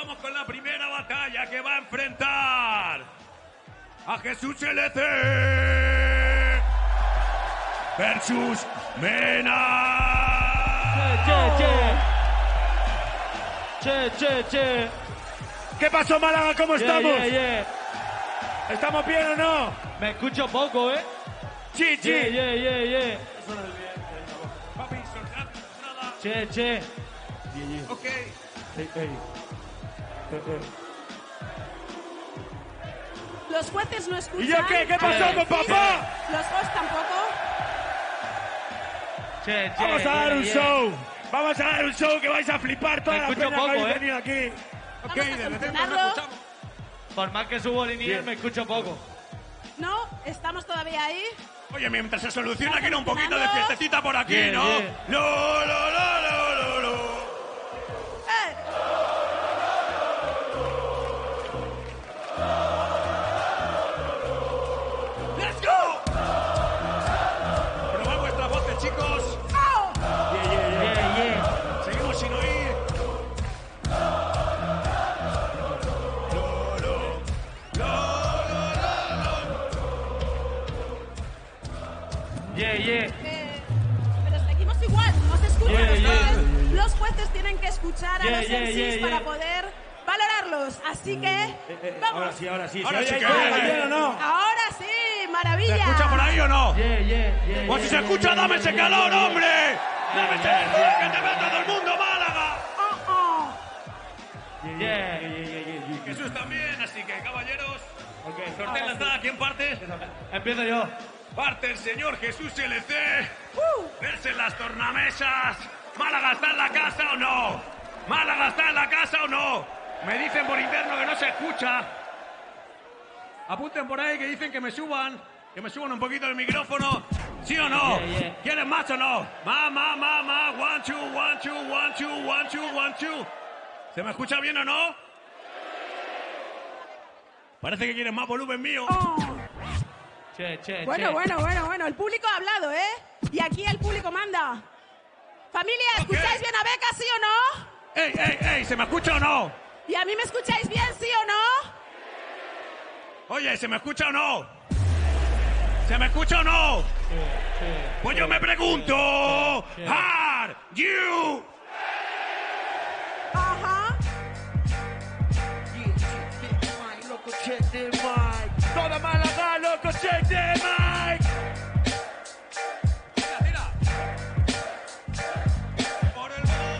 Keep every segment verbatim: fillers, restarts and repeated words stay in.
vamos con la primera batalla que va a enfrentar a Jesús L C versus Mena. Che, che, che. Che, che, che. ¿Qué pasó, Málaga? ¿Cómo Yeah, estamos? yeah, yeah. ¿Estamos bien o no? Me escucho poco, ¿eh? Sí, sí. Yeah, yeah, yeah, yeah. Papi, soltad nada. Che, che. Ok. Ey, ey. Eh, eh. Los jueces no escuchan. ¿Y yo qué? ¿Qué pasó Eh, con papá? Los hosts tampoco. Che, che. Vamos a dar yeah, un yeah. show. Vamos a dar un show que vais a flipar toda Me la escucho peña que poco, habéis ¿eh? venido aquí. Ok, Vamos a de repente no solucionarlo. escuchamos. Por más que subo linier, Bien. me escucho poco. No, estamos todavía ahí. Oye, mientras se soluciona, quiero un poquito de fiestecita por aquí, Yeah, ¿no? yeah. No, no, no, no, no, no. ¡Eh! ¡Let's go! Probad vuestras voces, chicos. ¡Oh! Yeah, yeah, yeah. Yeah, yeah. Seguimos sin oír. No, no. No, no, no, Yeah, yeah. Eh, pero seguimos igual, no se escucha. Yeah, los, yeah. jueces, los jueces tienen que escuchar a Yeah, los yeah, M Cs yeah, para yeah. poder valorarlos. Así que, Eh, eh, vamos. ahora sí, ahora sí. Ahora ¿Se sí oye que- ahí, bien o no? Ahora sí, ¿Se maravilla. escucha por ahí o no? Yeah, yeah, yeah. Pues si se yeah, escucha, yeah, dame yeah, ese yeah, calor, yeah, hombre. Dame ese calor que te ve todo el mundo, Málaga. Oh, oh. Yeah, Yeah. yeah, yeah, yeah, yeah, yeah. Jesús también, así que caballeros, Ok. sortea la entrada. ¿Quién parte? Empiezo yo. Parte el señor Jesús L C. Uh. Verse en las tornamesas. ¿Málaga está en la casa o no? ¿Málaga está en la casa o no? Me dicen por interno que no se escucha. Apunten por ahí que dicen que me suban. Que me suban un poquito el micrófono. ¿Sí o no? Yeah, yeah. ¿Quieren más o no? Ma, ma, ma, ma. One, two, one, two, one, two, one, two, one, two. ¿Se me escucha bien o no? Parece que quieren más volumen mío. Oh. Che, che, Bueno, che. bueno, bueno, bueno. El público ha hablado, ¿eh? Y aquí el público manda. Familia, Ok. ¿escucháis bien a Beca, sí o no? ¡Ey, ey, ey! ¿Se me escucha o no? ¿Y a mí me escucháis bien, sí o no? Oye, ¿se me escucha o no? ¿Se me escucha o no? Pues yo me pregunto, ¿Are you? Ajá. Toda Málaga, loco, check the mic. Tira, tira. Por el bo.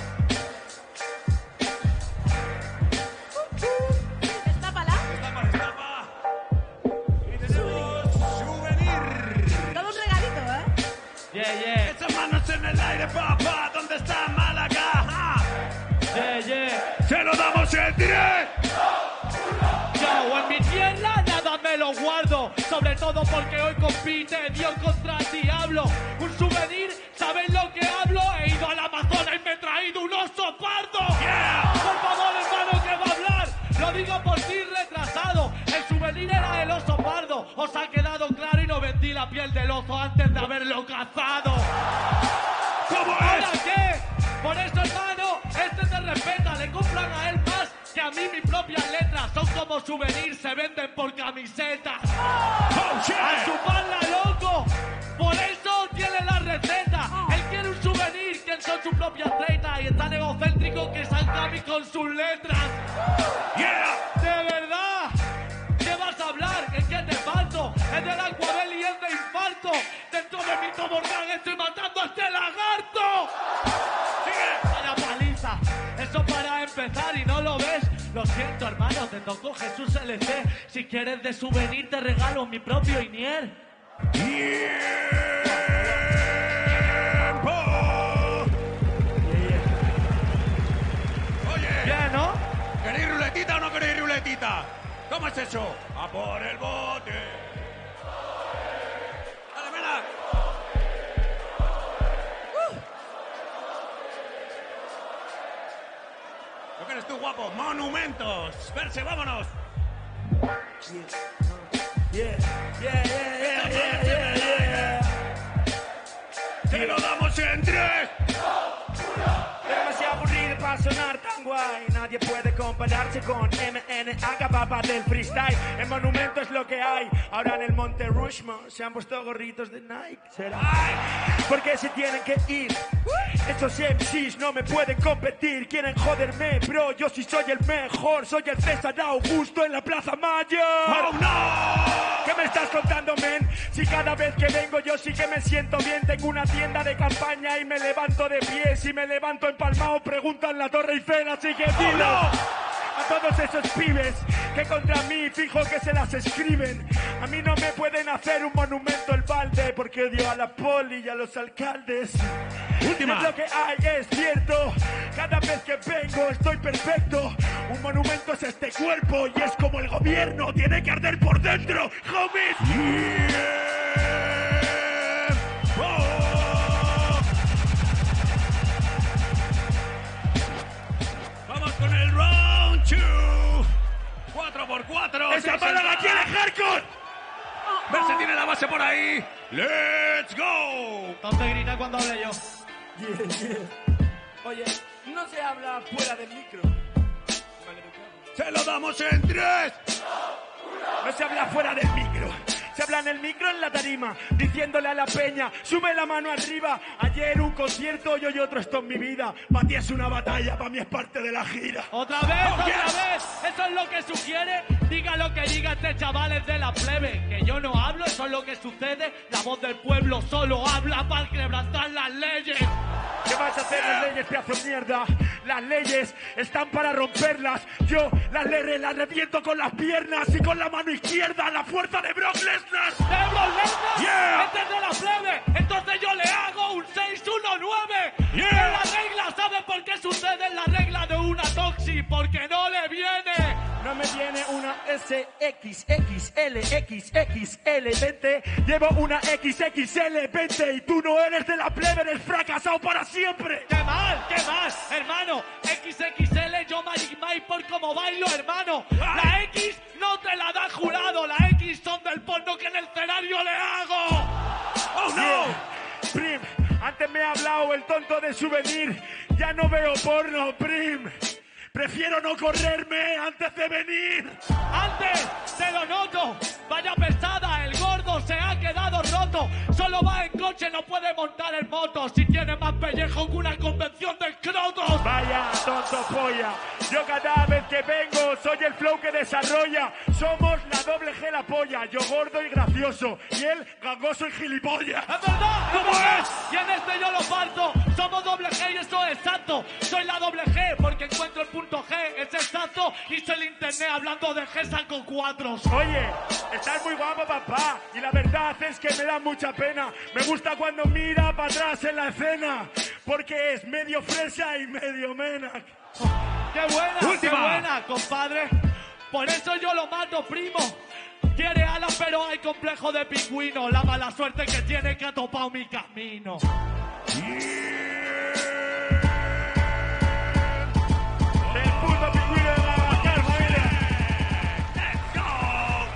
Destápala. Destapa, destapa. Y tenemos souvenir. Todo un regalito, ¿eh? Yeah, yeah. Esas manos en el aire, papá. ¿Dónde está Málaga? Ah. Yeah, yeah. Se lo damos en directo. Yo en mi tierra nada me lo guardo, sobre todo porque hoy compite Dios contra el diablo. Un souvenir, ¿sabéis lo que hablo? He ido al Amazonas y me he traído un oso pardo. Yeah. Por favor, hermano, que va a hablar. Lo digo por ti, retrasado. El souvenir era el oso pardo. Os ha quedado claro y no vendí la piel del oso antes de haberlo cazado. ¿Cómo ¿Ahora es? qué? Por eso, hermano, este te respeta. Le compran a él más que a mí mis propias letras. Son como souvenirs, se venden por camisetas. Oh, A shit. chuparla, loco. Por eso tiene la receta. Él quiere un souvenir, que son sus propias treinta. Y es tan egocéntrico que salga a mí con sus letras. Yeah. ¿De verdad? ¿Qué vas a hablar? ¿En qué te falto? Es del Aquabel y es de infarto. Dentro de mi tobogán estoy matando a este lagarto. Sigue. Vaya paliza, eso para empezar y no lo ves. Lo siento, hermano, te tocó Jesús L C. Si quieres de souvenir te regalo mi propio Inier. Tiempo. Oye, Bien, ¿no? ¿queréis ruletita o no queréis ruletita? ¿Cómo es eso? A por el bote. Dale, Mena. ¿Lo que eres tú, guapo? Monumentos. Verse, vámonos. Yeah, yeah, yeah, yeah, yeah, yeah, yeah. Te lo damos en tres. Demasiado aburrido va a sonar tan guay. Nadie puede compararse con M N H, papá del freestyle. En Monumento es lo que hay. Ahora en el Monte Rushmore se han puesto gorritos de Nike. ¿Será? Porque se tienen que ir. Estos M Cs no me pueden competir. Quieren joderme, bro. Yo sí soy el mejor. Soy el César Augusto en la Plaza Mayor. ¡Oh, no! ¿Qué me estás contando, men? Si cada vez que vengo yo sí que me siento bien. Tengo una tienda de campaña y me levanto de pie. Si me levanto empalmado, preguntan la Torre Eiffel. Así que dilo ¡Oh, no! a todos esos pibes que contra mí fijo que se las escriben. A mí no me pueden hacer un monumento el balde, porque odio a la poli y a los alcaldes. Última. Es lo que hay, es cierto. Cada vez que vengo estoy perfecto. Un monumento es este cuerpo y es como el gobierno. Tiene que arder por dentro, homies. Yeah. Oh. Vamos con el round two. cuatro por cuatro. ¡Esa bala la tiene Hardcore! Verse tiene la base por ahí. ¡Let's go! Entonces grita cuando hable yo. Yeah, yeah. Oye, no se habla fuera del micro. Se lo damos en tres. No se habla fuera del micro. Se habla en el micro en la tarima, diciéndole a la peña, sube la mano arriba. Ayer un concierto y hoy otro, esto en mi vida. Para ti es una batalla, para mí es parte de la gira. ¡Otra vez, Oh, otra yes. vez! Eso es lo que sugiere. Diga lo que diga este chaval es de la plebe. Que yo no hablo, eso es lo que sucede. La voz del pueblo solo habla para quebrantar las leyes. ¿Qué vas a hacer las leyes, pedazo de mierda? Las leyes están para romperlas. Yo las leyes las reviento con las piernas y con la mano izquierda. La fuerza de Brock Lesnar. ¿De Brock Lesnar? Yeah. Este es de la plebe. Entonces yo le hago un seis uno nueve. Yeah. En la regla, ¿sabe por qué sucede la regla de una toxi? Porque no le viene. No me viene una S X X L X X L veinte. Llevo una X X L veinte y tú no eres de la plebe, eres fracasado para siempre. ¡Qué mal, qué mal, hermano! equis equis ele, yo Magic Mike por como bailo, hermano. La X no te la da jurado, la X son del porno que en el escenario le hago. ¡Oh, no! Yeah. Prim, antes me ha hablado el tonto de Souvenir. Ya no veo porno, Prim. Prefiero no correrme antes de venir. Antes, te lo noto. Vaya pesada, el gordo se ha quedado roto. Solo va en coche, no puede montar en moto. Si tiene más pellejo que una convención de escrotos. Vaya tonto polla. Yo cada vez que vengo soy el flow que desarrolla. Somos la doble G la polla. Yo gordo y gracioso. Y él gangoso y gilipollas. ¡Es verdad! ¿Cómo verdad! es? Y en este yo lo parto. Somos doble G y eso es exacto. Soy la doble G porque encuentro el punto G. Es exacto. Y soy el internet hablando de G saco cuatro. Oye, estás muy guapo, papá. Y la verdad es que me da mucha pena. Me gusta cuando mira para atrás en la escena. Porque es medio fresa y medio mena. ¡Qué buena! Última. ¡Qué buena, compadre! Por eso yo lo mato, primo. Quiere alas, pero hay complejo de pingüino. La mala suerte que tiene que ha topado mi camino. El puto pingüino de Madagascar, familia. ¡Let's go!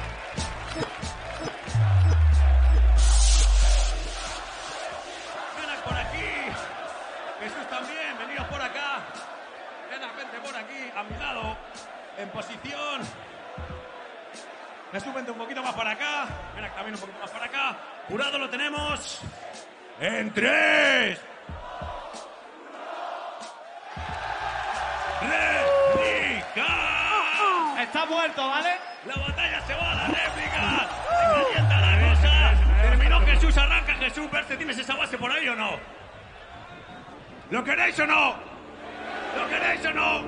Ven por aquí. Jesús también, venidos por acá. Ven, vente por aquí, a mi lado. En posición. Jesús, vente un poquito más para acá. Ven acá, también un poquito más para acá. Jurado lo tenemos. En tres. ¡Réplica! Está muerto, ¿vale? La batalla se va a la réplica. Se calienta la cosa. Terminó Jesús, arranca Jesús. Verse, ¿tienes esa base por ahí o no? ¿Lo queréis o no? ¿Lo queréis o no?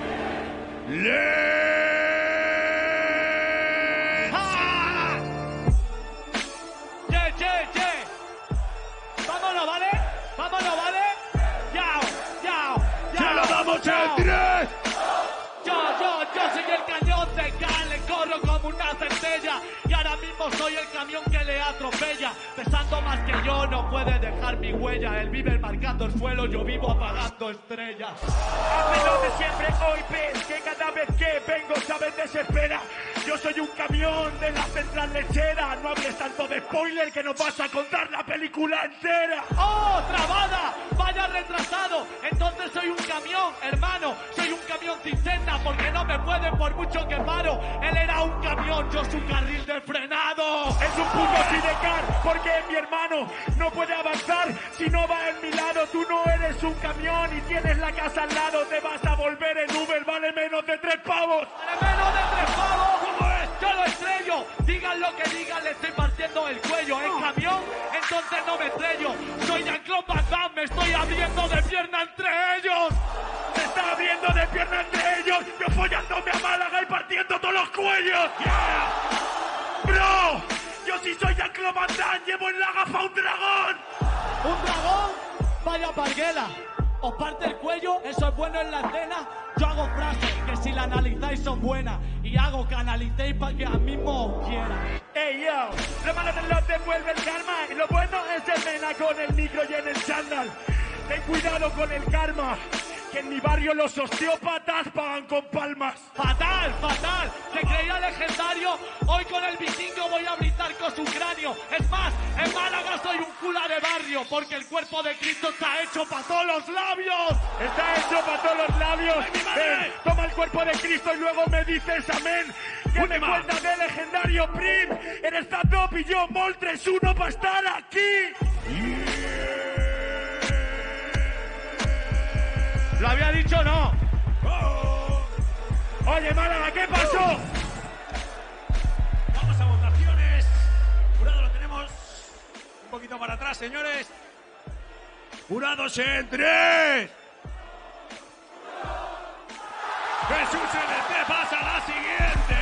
¡Le! ¡Ah! ¡Che, che, che! ¡Vámonos, ¿vale? ¡Vámonos, ¿vale? ¡Yao, yao, yao! ¡Se lo damos yao! en tres! Yo, yo, yo soy el cañón de Gale, corro como una centella y ahora mismo soy el camión que le atropella. Pesando más que yo no puede dejar mi huella. Él vive marcando el suelo, yo vivo apagando estrellas. Hazme lo de siempre, hoy ves que cada vez que vengo, sabes, desespera. Yo soy un camión de la central lechera. No hables tanto de spoiler que nos vas a contar la película entera. ¡Oh, trabada! ¡Vaya retrasado! Entonces soy un camión, hermano. Soy un camión cisterna porque no me pueden por mucho que paro. Él era un camión, yo su carril de frenado. Es un puto sidecar porque mi hermano no puede avanzar si no va en mi lado. Tú no eres un camión y tienes la casa al lado. Te vas a volver en Uber, vale menos de tres pavos. ¡Vale menos de tres pavos! ¿Cómo es? Yo lo estrello. Digan lo que digan, le estoy partiendo el cuello. En camión, entonces no me estrello. Soy Jean-Claude Van Damme, me estoy abriendo de pierna entre ellos. Se está abriendo de pierna entre ellos. Yo follándome a Málaga y partiendo todos los cuellos. Yeah. Bro, yo sí soy Jean-Claude Van Damme, llevo en la gafa un dragón. ¿Un dragón? Vaya parguela. Os parte el cuello, eso es bueno en la escena. Yo hago frases que si la analizáis son buenas. Y hago que analicéis para que al mismo os quiera. Ey yo, lo malo te lo devuelve el karma. Y lo bueno es el mena con el micro y en el chándal. Ten cuidado con el karma, que en mi barrio los osteópatas pagan con palmas. ¡Fatal, fatal! Se creía legendario. Hoy con el vikingo voy a brindar con su cráneo. Es más, en Málaga soy un cula de barrio, porque el cuerpo de Cristo está hecho para todos los labios. Está hecho para todos los labios. Ven, toma el cuerpo de Cristo y luego me dices amén. ¿Qué me cuentas de legendario Prim? Eres Zatop y yo Mol tres uno para estar aquí. ¿Lo había dicho o no? Oh. Oye, Málaga, ¿qué pasó? Vamos a votaciones. Jurado lo tenemos un poquito para atrás, señores. Jurados en tres. Jesús N T pasa a la siguiente.